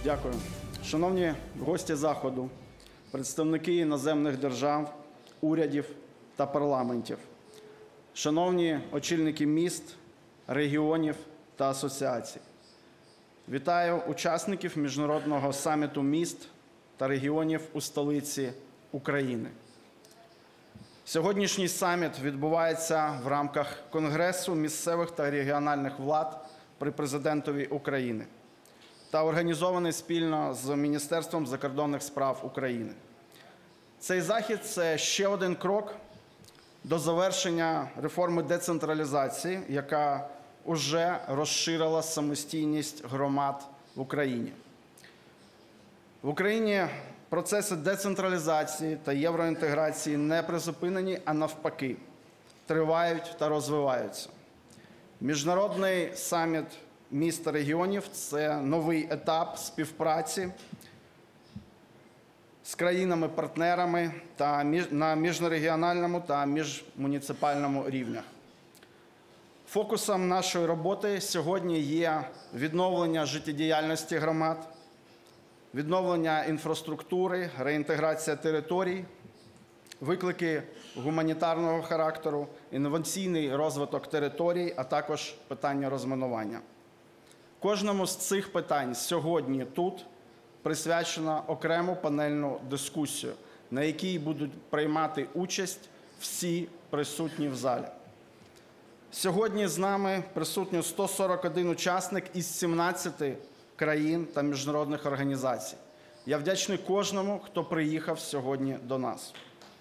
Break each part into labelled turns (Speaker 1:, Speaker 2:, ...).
Speaker 1: Дякую. Шановні гості Заходу, представники іноземних держав, урядів та парламентів, шановні очільники міст, регіонів та асоціацій. Вітаю учасників Міжнародного саміту міст та регіонів у столиці України. Сьогоднішній саміт відбувається в рамках Конгресу місцевих та регіональних влад при президентові України та організований спільно з Міністерством закордонних справ України. Цей захід – це ще один крок до завершення реформи децентралізації, яка вже розширила самостійність громад в Україні. В Україні процеси децентралізації та євроінтеграції не призупинені, а навпаки, тривають та розвиваються. Міжнародний саміт міст та регіонів – це новий етап співпраці з країнами-партнерами на міжрегіональному та міжмуніципальному рівнях. Фокусом нашої роботи сьогодні є відновлення життєдіяльності громад, відновлення інфраструктури, реінтеграція територій, виклики гуманітарного характеру, інноваційний розвиток територій, а також питання розмінування. Кожному з цих питань сьогодні тут присвячено окрему панельну дискусію, на якій будуть приймати участь всі присутні в залі. Сьогодні з нами присутньо 141 учасник із 17 країн та міжнародних організацій. Я вдячний кожному, хто приїхав сьогодні до нас.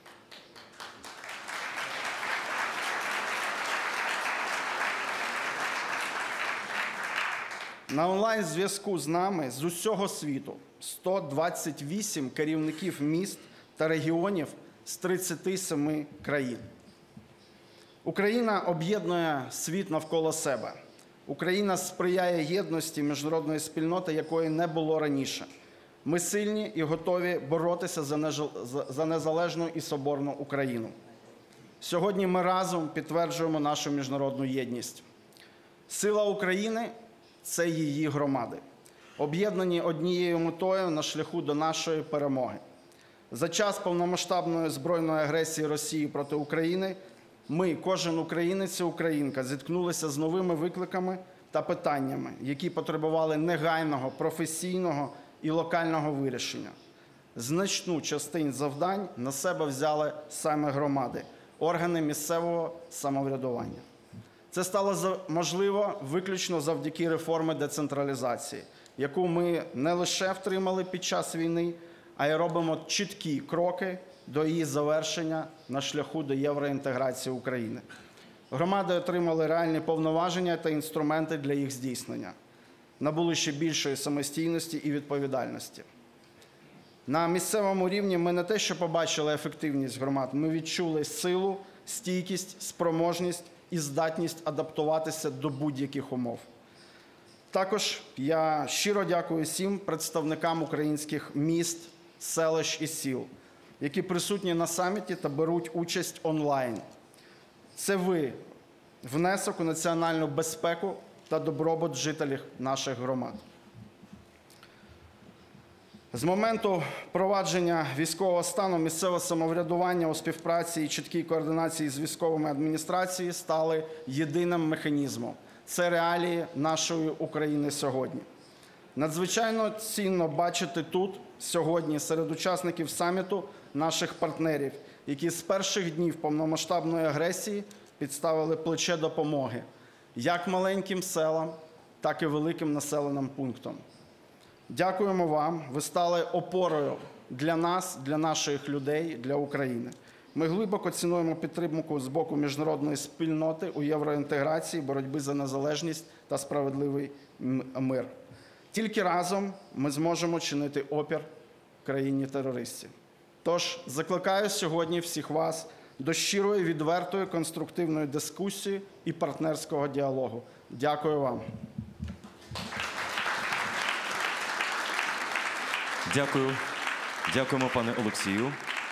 Speaker 1: На онлайн-зв'язку з нами з усього світу 128 керівників міст та регіонів з 37 країн. Україна об'єднує світ навколо себе. Україна сприяє єдності міжнародної спільноти, якої не було раніше. Ми сильні і готові боротися за незалежну і соборну Україну. Сьогодні ми разом підтверджуємо нашу міжнародну єдність. Сила України – це її громади, об'єднані однією метою на шляху до нашої перемоги. За час повномасштабної збройної агресії Росії проти України ми, кожен українець і українка, зіткнулися з новими викликами та питаннями, які потребували негайного, професійного і локального вирішення. Значну частину завдань на себе взяли саме громади, органи місцевого самоврядування. Це стало можливо виключно завдяки реформі децентралізації, яку ми не лише втримали під час війни, а й робимо чіткі кроки до її завершення на шляху до євроінтеграції України. Громади отримали реальні повноваження та інструменти для їх здійснення, набули ще більшої самостійності і відповідальності. На місцевому рівні ми не те, що побачили ефективність громад, ми відчули силу, стійкість, спроможність і здатність адаптуватися до будь-яких умов. Також я щиро дякую всім представникам українських міст, селищ і сіл, які присутні на саміті та беруть участь онлайн. Це ви – внесок у національну безпеку та добробут жителів наших громад. З моменту впровадження військового стану місцеве самоврядування у співпраці і чіткій координації з військовими адміністраціями стали єдиним механізмом. Це реалії нашої України сьогодні. Надзвичайно цінно бачити тут сьогодні серед учасників саміту наших партнерів, які з перших днів повномасштабної агресії підставили плече допомоги як маленьким селам, так і великим населеним пунктам. Дякуємо вам, ви стали опорою для нас, для наших людей, для України. Ми глибоко цінуємо підтримку з боку міжнародної спільноти у євроінтеграції, боротьби за незалежність та справедливий мир. Тільки разом ми зможемо чинити опір країні-терористів. Тож закликаю сьогодні всіх вас до щирої, відвертої, конструктивної дискусії і партнерського діалогу. Дякую вам.
Speaker 2: Дякую. Дякуємо, пане Олексію.